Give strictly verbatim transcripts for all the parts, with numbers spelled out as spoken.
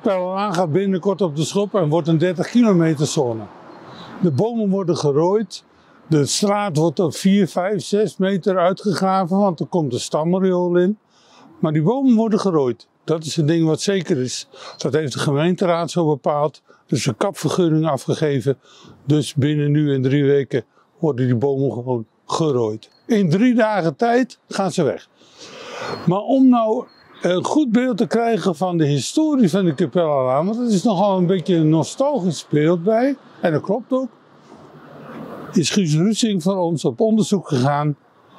Capellerlaan gaat binnenkort op de schop en wordt een dertig kilometer zone. De bomen worden gerooid. De straat wordt op vier, vijf, zes meter uitgegraven, want er komt een stamriool in. Maar die bomen worden gerooid. Dat is een ding wat zeker is. Dat heeft de gemeenteraad zo bepaald. Er is een kapvergunning afgegeven. Dus binnen nu en drie weken worden die bomen gewoon gerooid. In drie dagen tijd gaan ze weg. Maar om nou een goed beeld te krijgen van de historie van de Capellerlaan, want het is nogal een beetje een nostalgisch beeld bij, en dat klopt ook, is Guus Russing van ons op onderzoek gegaan.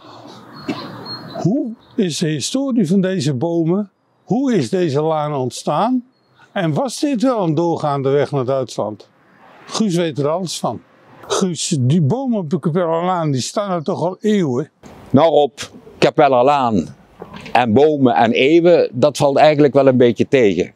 Hoe is de historie van deze bomen? Hoe is deze laan ontstaan? En was dit wel een doorgaande weg naar Duitsland? Guus weet er alles van. Guus, die bomen op de Capellerlaan, die staan er toch al eeuwen? Nou, op Capellerlaan en bomen en eeuwen, dat valt eigenlijk wel een beetje tegen.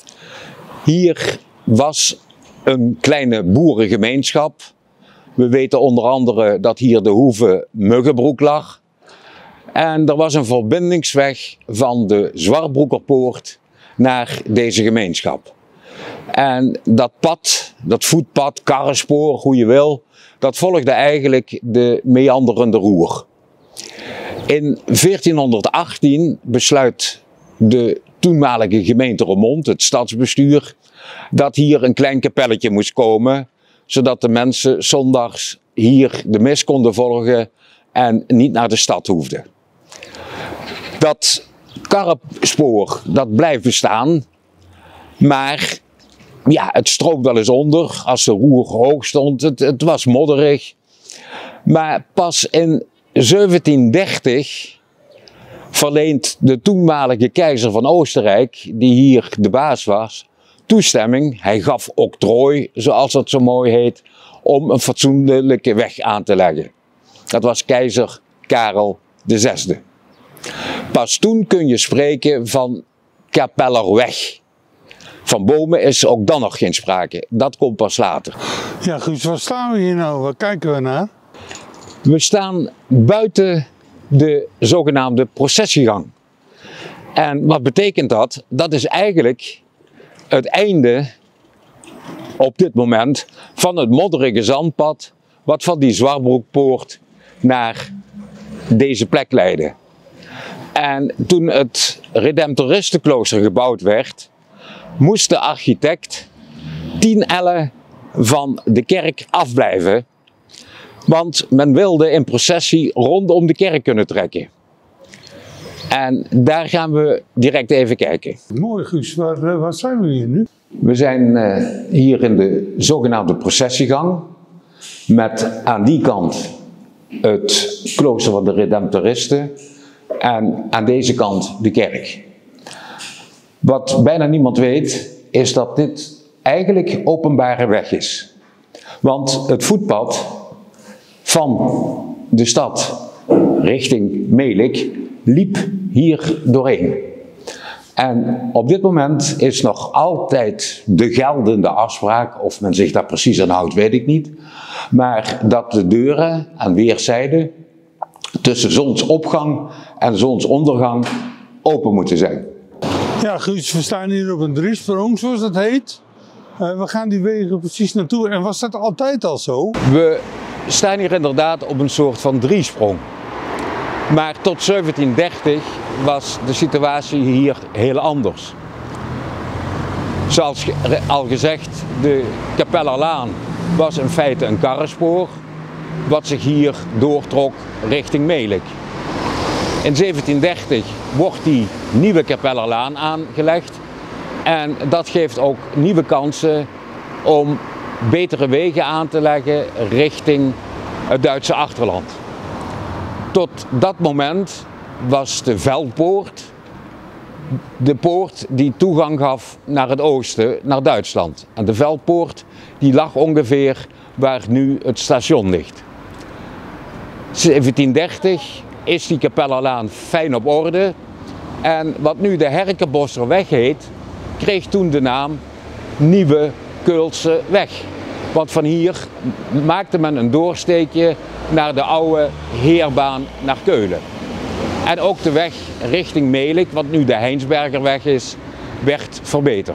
Hier was een kleine boerengemeenschap. We weten onder andere dat hier de hoeve Muggenbroek lag. En er was een verbindingsweg van de Zwartbroekerpoort naar deze gemeenschap. En dat pad, dat voetpad, karrenspoor, hoe je wil, dat volgde eigenlijk de meanderende Roer. In veertienhonderdachttien besluit de toenmalige gemeente Roermond, het stadsbestuur, dat hier een klein kapelletje moest komen, zodat de mensen zondags hier de mis konden volgen en niet naar de stad hoefden. Dat karrenspoor, dat blijft bestaan, maar ja, het stroomt wel eens onder als de Roer hoog stond. Het, het was modderig. Maar pas in zeventiendertig verleent de toenmalige keizer van Oostenrijk, die hier de baas was, toestemming. Hij gaf octrooi, zoals dat zo mooi heet, om een fatsoenlijke weg aan te leggen. Dat was keizer Karel de zesde. Pas toen kun je spreken van Capellerweg. Van bomen is ook dan nog geen sprake. Dat komt pas later. Ja, Guus, waar staan we hier nou? Waar kijken we naar? We staan buiten de zogenaamde processiegang. En wat betekent dat? Dat is eigenlijk het einde op dit moment van het modderige zandpad wat van die Zwartbroekpoort naar deze plek leidde. En toen het Redemptoristenklooster gebouwd werd, moest de architect tien ellen van de kerk afblijven. Want men wilde in processie rondom de kerk kunnen trekken. En daar gaan we direct even kijken. Mooi, Guus, waar, waar zijn we hier nu? We zijn uh, hier in de zogenaamde processiegang. Met aan die kant het klooster van de Redemptoristen. En aan deze kant de kerk. Wat bijna niemand weet, is dat dit eigenlijk openbare weg is. Want het voetpad van de stad richting Melick liep hier doorheen. En op dit moment is nog altijd de geldende afspraak, of men zich daar precies aan houdt, weet ik niet. Maar dat de deuren aan weerszijden tussen zonsopgang en zonsondergang open moeten zijn. Ja, Guus, we staan hier op een driesprong, zoals dat heet. Uh, we gaan die wegen precies naartoe. En was dat altijd al zo? We staan hier inderdaad op een soort van driesprong. Maar tot zeventiendertig was de situatie hier heel anders. Zoals al gezegd, de Capellerlaan was in feite een karrenspoor, wat zich hier doortrok richting Melick. In zeventiendertig wordt die nieuwe Capellerlaan aangelegd en dat geeft ook nieuwe kansen om betere wegen aan te leggen richting het Duitse achterland. Tot dat moment was de Veldpoort de poort die toegang gaf naar het oosten, naar Duitsland. En de Veldpoort die lag ongeveer waar nu het station ligt. zeventiendertig is die Capellerlaan fijn op orde en wat nu de Herkenbosserweg heet, kreeg toen de naam Nieuwe Keulse Weg. Want van hier maakte men een doorsteekje naar de oude heerbaan naar Keulen. En ook de weg richting Melick, wat nu de Heinsbergerweg is, werd verbeterd.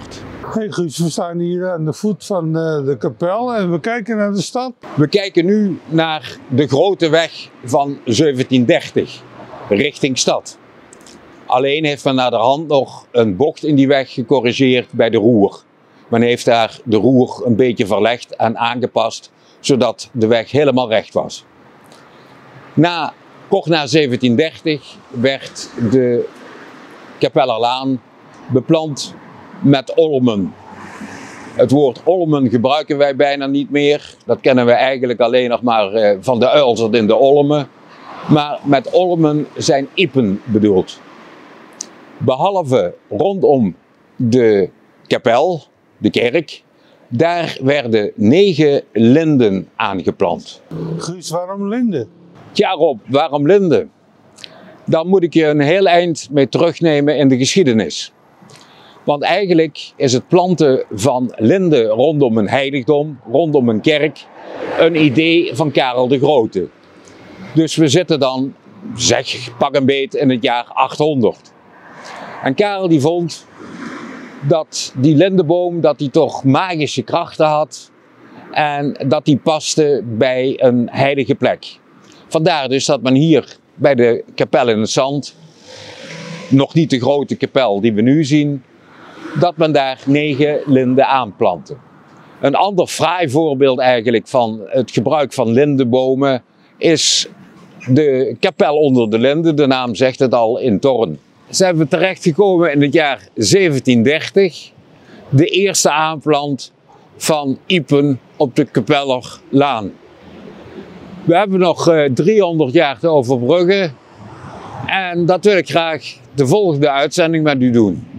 Hey Guus, we staan hier aan de voet van de kapel en we kijken naar de stad. We kijken nu naar de grote weg van zeventien dertig, richting stad. Alleen heeft men naderhand nog een bocht in die weg gecorrigeerd bij de Roer. Men heeft daar de Roer een beetje verlegd en aangepast, zodat de weg helemaal recht was. Na, kort na zeventien dertig werd de Kapellerlaan beplant met olmen. Het woord olmen gebruiken wij bijna niet meer. Dat kennen we eigenlijk alleen nog maar van de uilzerd in de olmen. Maar met olmen zijn iepen bedoeld. Behalve rondom de kapel, de kerk, daar werden negen linden aangeplant. Guus, waarom linden? Tja Rob, waarom linden? Dan moet ik je een heel eind mee terugnemen in de geschiedenis. Want eigenlijk is het planten van linden rondom een heiligdom, rondom een kerk, een idee van Karel de Grote. Dus we zitten dan, zeg pak een beet, in het jaar achthonderd. En Karel die vond dat die lindenboom dat die toch magische krachten had en dat die paste bij een heilige plek. Vandaar dus dat men hier bij de kapel in het zand, nog niet de grote kapel die we nu zien, dat men daar negen linden aanplantte. Een ander fraai voorbeeld eigenlijk van het gebruik van lindenbomen is de kapel onder de linden, de naam zegt het al, in Thorn. Zijn we terechtgekomen in het jaar zeventien dertig, de eerste aanplant van iepen op de Kapellerlaan. We hebben nog uh, driehonderd jaar te overbruggen en dat wil ik graag de volgende uitzending met u doen.